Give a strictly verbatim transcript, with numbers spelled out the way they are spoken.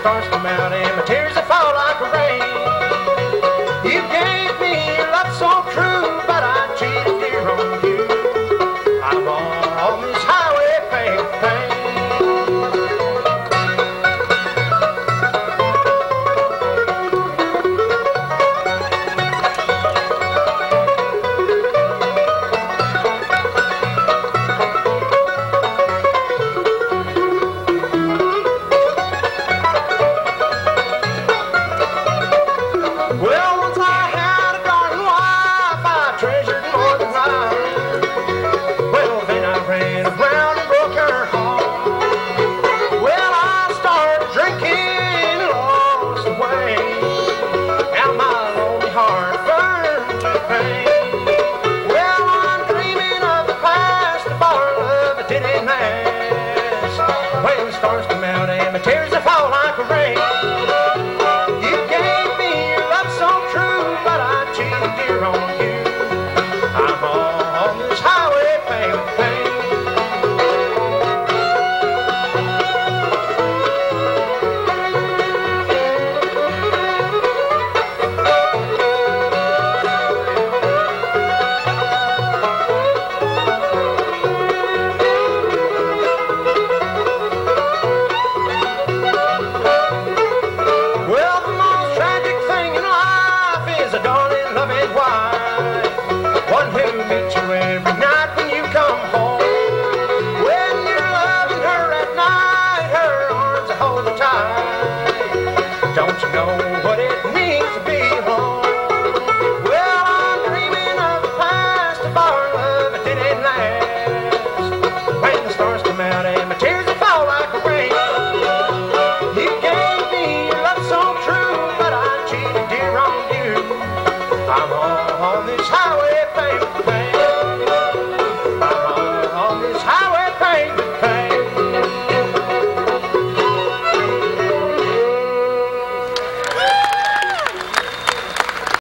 stars come out and my tears that fall like rain. You gave me love so true, but I cheated dear on you. I'm on this highway paying for pain. Well, once I had a darling wife I treasured more than life. Well, then I ran around and broke her heart. Well, I started drinking, lost the way. Now my lonely heart burned to pain. Well, I'm dreaming of the past, of our love that didn't last. Well, the stars come out and my tears they fall like rain.